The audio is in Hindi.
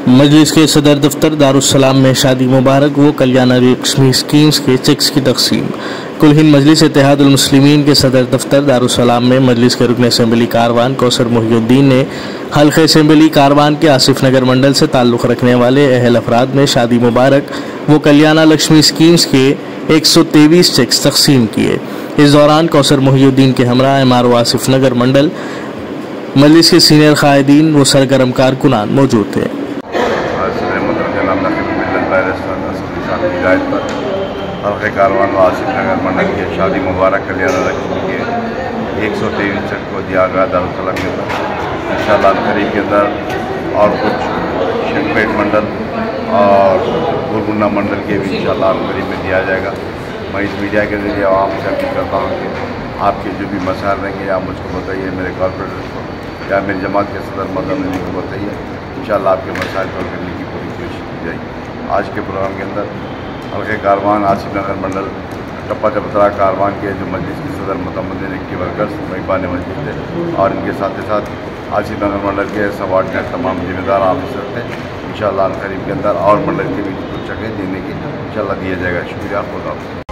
मजलिस के सदर दफ्तर दारुस्सलाम में शादी मुबारक व कल्याण लक्ष्मी स्कीम्स के चेक्स की तकसीम। कुल हिंद मजलिस इत्तेहादुल मुस्लिमीन के सदर दफ्तर दारुस्सलाम में मजलिस के रुकन असम्बली कारवान कौसर मोहिउद्दीन ने हल्के असम्बली कारवान के आसिफ नगर मंडल से ताल्लुक़ रखने वाले अहल अफराद में शादी मुबारक व कल्याण लक्ष्मी स्कीम्स के 123 चेक्स तकसीम किए। इस दौरान कौसर मोहिउद्दीन के हमरा एमआरओ आसिफ नगर मंडल मजलिस के सीनियर कायदीन व सरगर्म कारकुनान मौजूद थे। हिदायत पर हल्के कारवान व आसिफ नगर मंडल के शादी मुबारक कल्याण लक्ष्मी के 123 चेक को दिया गया दारुस्सलाम के अंदर। इंशाअल्लाह करीब के अंदर और कुछ शेखपेट मंडल और गुरगुन्ना मंडल के भी इंशाअल्लाह करीब में दिया जाएगा। मैं इस मीडिया के जरिए आवाम से अपील करता हूँ कि आपके जो भी मसाइल रहेंगे आप मुझको बताइए, मेरे कॉर्पोरेटर को या मेरी जमात के सदर मदद को बताइए। इंशाअल्लाह आपके मसाइल हल करने की पूरी कोशिश की जाएगी। आज के प्रोग्राम के अंदर हल्के कारवान आसिफ नगर मंडल टप्पा चबतरा कारवान के जो मजलिस की सदर मुतमद्दिन एक्टिव वर्कर्स मेहबान मस्जिद थे और इनके साथ ही साथ आसिफ नगर मंडल के सबॉर्डिनेट तमाम जिम्मेदार ऑफिसर थे। इंशाअल्लाह करीब के अंदर और मंडल के भी कुछ जगह देने की इंशाअल्लाह दिया जाएगा। शुक्रिया। खुदा।